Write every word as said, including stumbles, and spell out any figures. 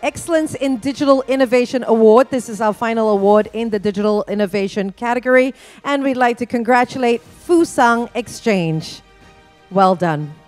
Excellence in Digital Innovation Award. This is our final award in the Digital Innovation category. And we'd like to congratulate Fusang Exchange. Well done.